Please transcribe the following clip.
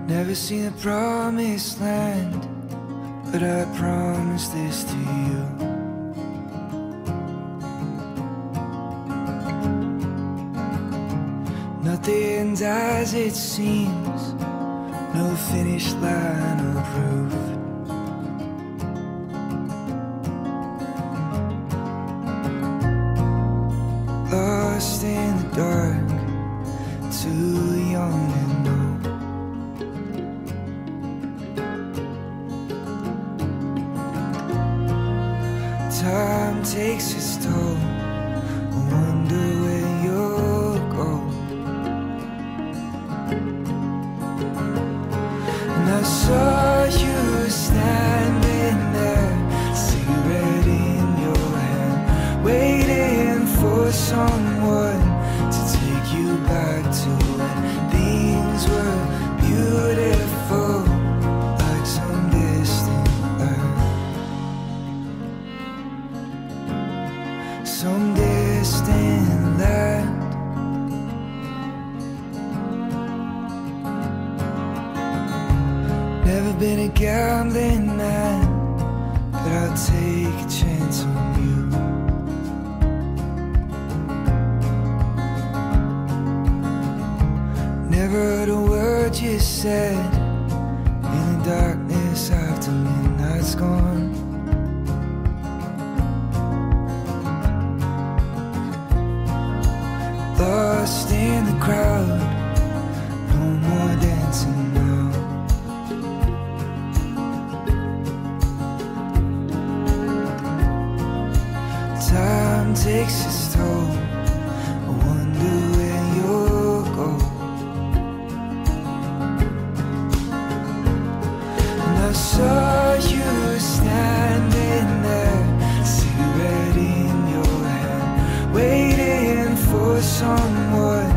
Never seen the promised land, but I promise this to you. Nothing's as it seems, no finish line or proof. Lost in the dark, too young to know. Time takes its toll, I wonder where you'll go. And I saw you standing there, cigarette in your hand, waiting for someone to take you back to when things were beautiful, like some distant land. Some distant land. Never been a gambling man, but I'll take a chance on you. Never heard a word you said in the darkness after midnight's gone. Lost in the crowd, no more dancing now. Time takes its toll, I wonder where you'll go. And I saw you standing there, cigarette in your hand, waiting for someone